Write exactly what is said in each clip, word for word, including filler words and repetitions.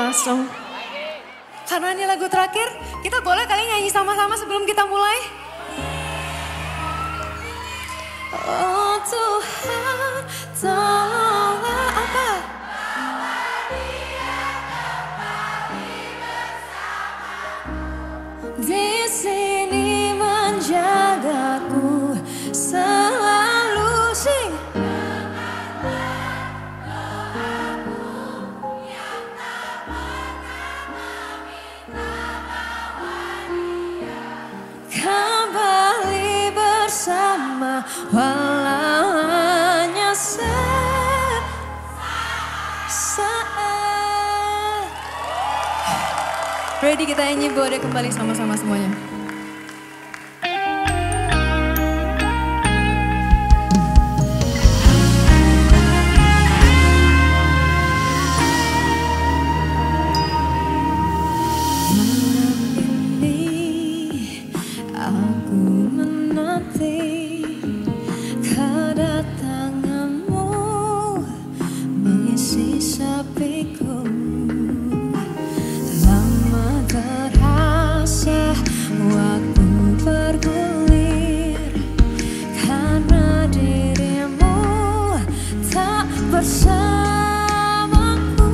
langsung. Karena ini lagu terakhir, kita boleh kali nyanyi sama-sama sebelum kita mulai? Oh Tuhan, tolonglah apa? Di sini menjagaku selalu sing. Kembali bersama walau hanya sesaat. Ready kita nyanyi boleh kembali sama-sama semuanya. Bersamaku,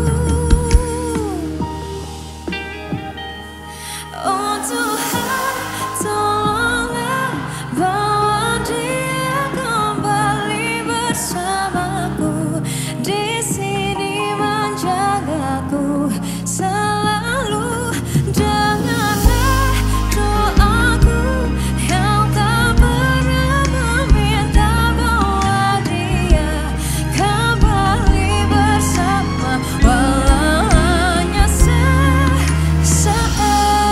oh Tuhan, tolonglah bawa dia kembali bersamaku. Di sini menjagaku selalu. Dengarlah doaku yang tak pernah meminta bahwa dia kembali bersama walau hanya sesaat.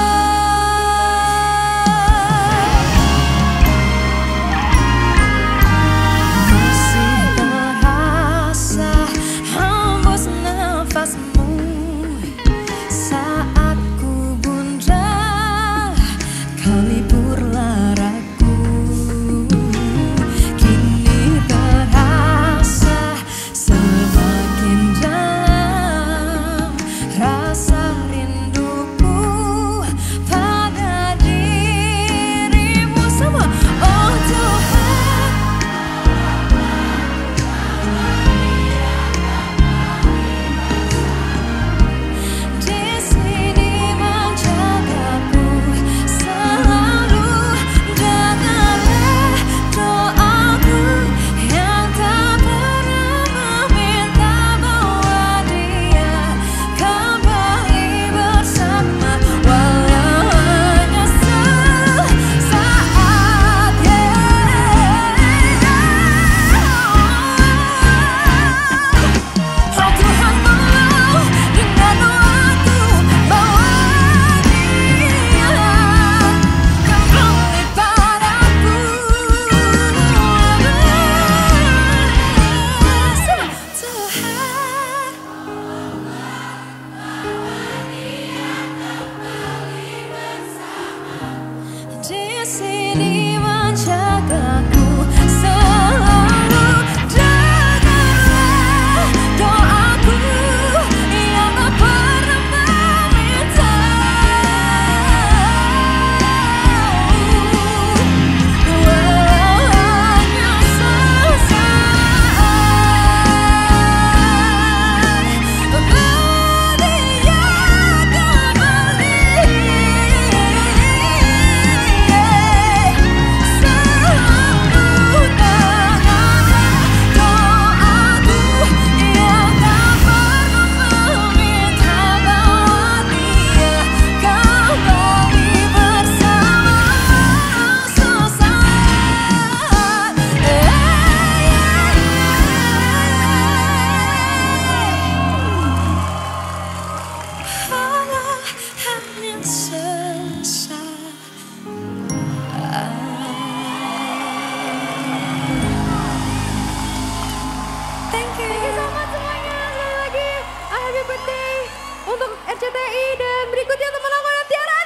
Masih terasa hembus nafasmu saat ku bunda kau libur laraku. Kini terasa semakin dalam rasa rinduku pada dirimu semua. Oh Tuhan, di sini menjagaku selalu. Dengarlah doaku yang tak pernah meminta bahwa dia kembali bersama walau hanya sesaat. Oh Tuhan, tolong dengar doaku bahwa dia kembali padaku. Tuhan, di sini menjagaku selalu. Dengarlah doaku yang tak pernah meminta walau hanya sesaat. Dia kembali selalu. Dengarlah doaku yang tak pernah meminta bahwa dia kembali bersama sesaat. Walau hanya sesaat. Thank you. Thank you so much semuanya. Sekali lagi, happy birthday untuk R C T I dan berikutnya teman aku dan Tiara.